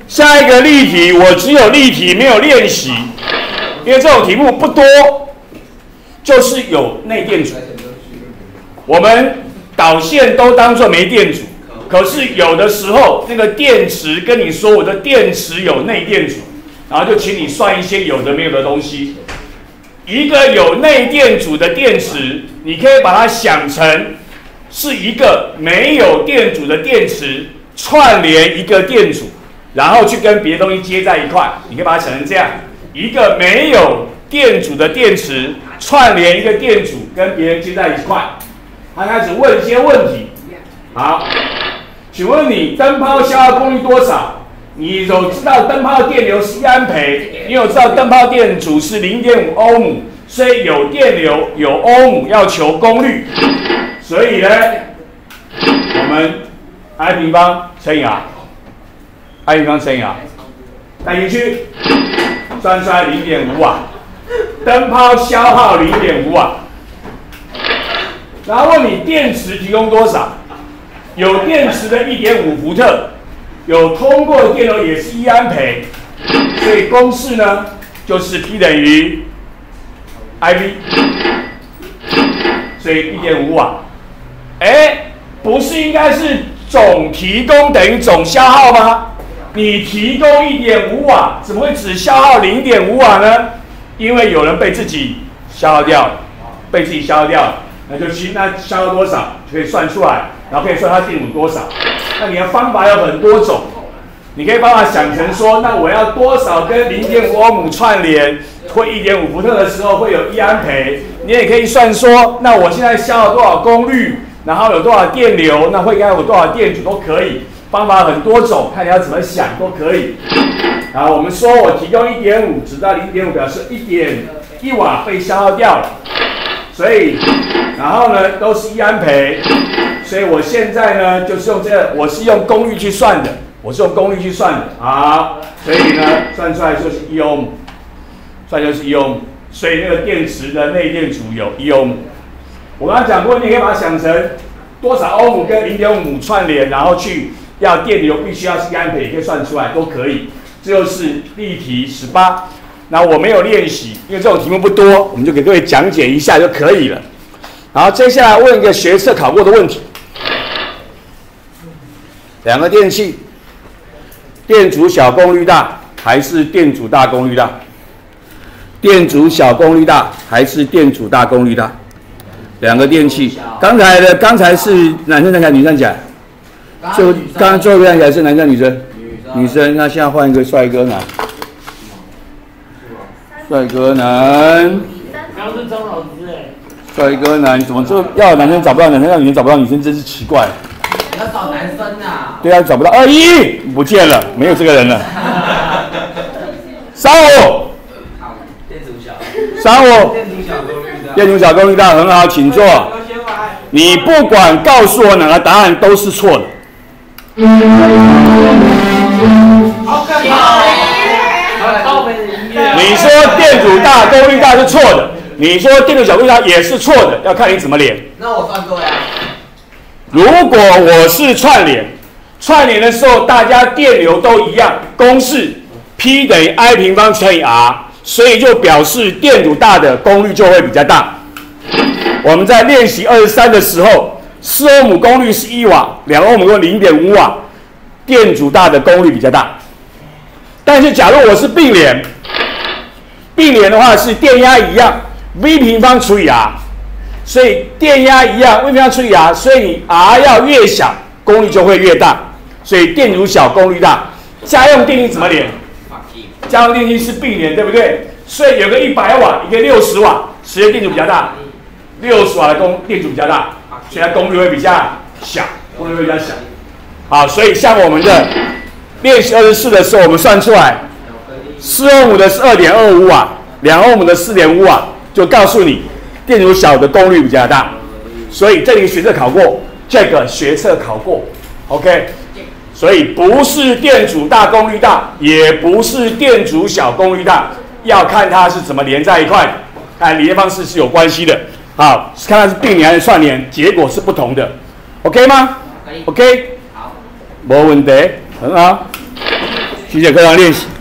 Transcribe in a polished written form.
下一个例题，我只有例题没有练习，因为这种题目不多，就是有内电阻。我们导线都当作没电阻，可是有的时候那个电池跟你说我的电池有内电阻，然后就请你算一些有的没有的东西。一个有内电阻的电池，你可以把它想成是一个没有电阻的电池串联一个电阻。然后去跟别的东西接在一块，你可以把它想成这样：一个没有电阻的电池串联一个电阻，跟别人接在一块。他开始问一些问题。好，请问你灯泡消耗功率多少？你有知道灯泡电流是1安培，你有知道灯泡电阻是0.5欧姆，所以有电流有欧姆要求功率，所以呢，我们 I 平方乘以 R。I 平方乘以 R， 带进去，算出来0.5瓦，灯泡消耗0.5瓦。然后问你电池提供多少？有电池的1.5伏特，有通过的电流也是1安培，所以公式呢就是 P 等于 IB， 所以1.5瓦。不是应该是总提供等于总消耗吗？你提供1.5瓦，怎么会只消耗0.5瓦呢？因为有人被自己消耗掉了，那消耗多少就可以算出来，然后可以算它电阻多少。那你的方法有很多种，你可以把它想成说，那我要多少跟0.5欧姆串联，会1.5伏特的时候会有1安培。你也可以算说，那我现在消耗多少功率，然后有多少电流，那会应该有多少电阻都可以。方法很多种，看你要怎么想都可以。然后我们说我提供1.5，直到0.5表示1.1瓦被消耗掉了，所以然后呢都是1安培，所以我现在呢就是用这个，我是用功率去算的，好，所以呢算出来就是1欧姆，所以那个电池的内电阻有1欧姆。我刚刚讲过，你可以把它想成多少欧姆跟0.5姆串联，然后去要电流必须要是1安培，也可以算出来，都可以。这就是例题18。那我没有练习，因为这种题目不多，我们就给各位讲解一下就可以了。好，接下来问一个学测考过的问题：两个电器，电阻小功率大还是电阻大功率大？电阻小功率大还是电阻大功率大？两个电器，刚才是男生站起来，女生站起来。就刚刚最后一个站起来是男生女生？女生。那现在换一个帅哥男。帅哥男。 刚刚是张老师帅哥男怎么就要男生找不到男生，要女生找不到女生，真是奇怪。 你要找男生啊？ 对啊，找不到。21不见了，没有这个人了。35。 电阻小。 35。电阻小功率大，很好，请坐。你不管告诉我哪个答案都是错的。你说电阻大功率大是错的，你说电阻小功率大也是错的，要看你怎么连。 那我算对啊。 如果我是串联的时候大家电流都一样，公式 P 等于 I 平方乘以 R， 所以就表示电阻大的功率就会比较大。我们在练习23的时候，4欧姆功率是1瓦，2欧姆功率 0.5 瓦，电阻大的功率比较大。但是假如我是并联的话是电压一样 ，V 平方除以 R， 所以电压一样 ，V 平方除以 R， 所以你 R 要越小，功率就会越大，所以电阻小，功率大。家用电力怎么连？家用电力是并联，对不对？所以有个100瓦，一个60瓦，谁的电阻比较大？60瓦的电阻比较大，所以它功率会比较小，好，所以像我们的练习24的时候，我们算出来，4欧姆的是2.25瓦，2欧姆的4.5瓦，就告诉你电阻小的功率比较大。所以这里学测考过，这个学测考过 ，OK。所以不是电阻大功率大，也不是电阻小功率大，要看它是怎么连在一块的，看连方式是有关系的。好，看它是并联还是串联，结果是不同的 ，OK 吗 ？OK， 好，没问题，很好。 谢谢各位练习。